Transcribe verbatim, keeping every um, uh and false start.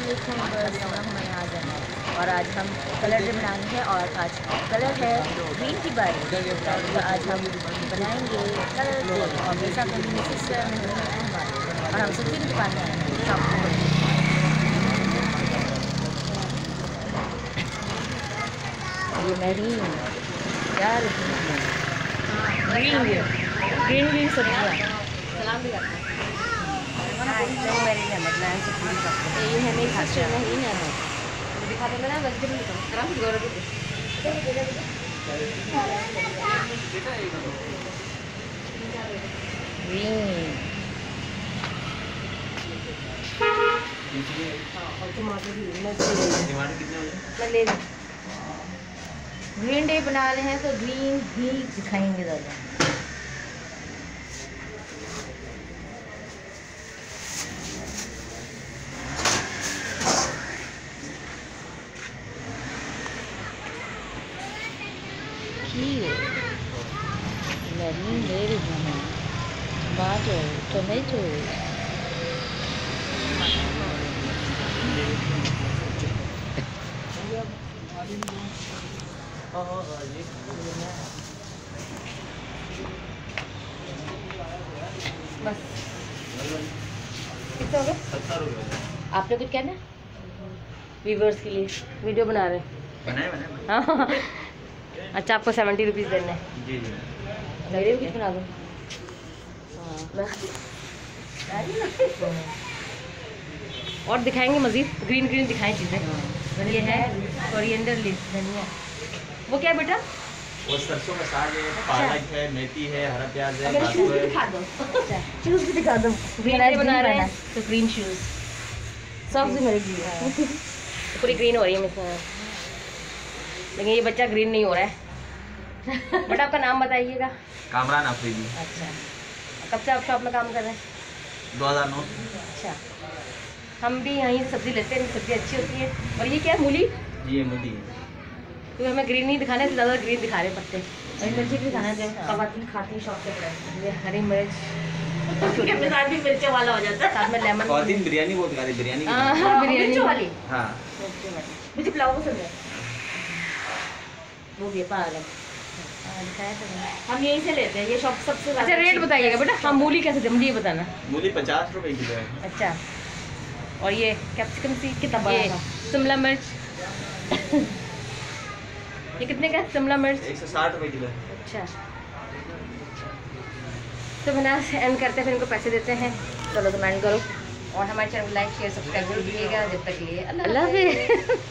अस्सलाम वालेकुम, हमारे यहाँ जाना है और आज हम कलर डे बनाएंगे और आज कलर है ग्रीन की बारी, तो आज हम बनाएंगे कलर डे और मेरे साथ मेरी सिस्टर अहमद और हम सब्जी की दुकान में आएंगे शॉप में। ये मेरीन यार ग्रीन ग्रीन ग्रीन ग्रीन सब्जियाँ सलाम भी करते हैं। मेरीन अहमद मैं सब्जी करते हैं, ये है मेरी सिस्टर मेरीन अहमद। दिखा देंगे ना वेजिटेबल आराम से गौरव ग्रीन डे बना रहे हैं तो ग्रीन ही दिखाएंगे ज़्यादा। Lemon berries, tomato, tomatoes. बस कितना हो गया? सत्तर रुपये। आपने कुछ कहना है? व्यूवर्स के लिए वीडियो बना रहे हैं। बनाए बनाए। हाँ अच्छा, आपको सेवेंटी रुपीज़ देना है? जी जी। मेरे भी कुछ बना दो। और दिखाएंगे मज़ीद ग्रीन ग्रीन दिखाएं चीज़ें। ये है कोरिएंडर लीफ धनिया। वो क्या है बेटा? वो सरसों का साग है, पालक है, मेथी है, हरा प्याज है। शूज़ भी दिखा दो। शूज़ भी दिखा दो। ग्रीन बना रहे हैं तो ग्रीन शूज़। सॉक्स भी मेरे ग्रीन है। पूरी ग्रीन हो रही है मेरे, लेकिन ये बच्चा ग्रीन नहीं हो रहा है। बट आपका नाम बताइएगा। कामरान अफरीदी। अच्छा, कब से आप शॉप में काम कर रहे हैं? दो हज़ार नौ। अच्छा, हम भी यहीं सब्ज़ी लेते हैं, सब्ज़ी अच्छी होती है। और ये क्या है? मूली? ये मूली है। तो हमें ग्रीन नहीं दिखाना है, ज़्यादा ग्रीन दिखा रहे पत्ते। हरी मिर्ची भी दिखाना है, कवातीन खाती शॉप से पड़ा। ये हरी मिर्च अपने साथ भी मिर्चों वाला हो जाता है, साथ में लेमन। कवातीन बिरयानी बहुत खाती, बिरयानी हाँ बिरयानी वाली। हाँ मुझे पुलाव पसंद है। वो भी पालक हम यहीं से लेते हैं, ये शॉप सबसे। अच्छा रेट बताइएगा बेटा। हाँ मूली कैसे दे मुझे ये बताना। मूली पचास रुपए किलो है। अच्छा, और ये कैप्सिकम सी कितना बड़ा है? शिमला मिर्च ये कितने का है शिमला मिर्च? एक सौ साठ रुपए किलो है। अच्छा, तो बिना एंड करते फिर इनको पैसे देते हैं। चलो कमेंट करो और हमारे चैनल को लाइक शेयर सब्सक्राइब कीजिएगा। जब तक लिए अल्लाह हाफ़िज़।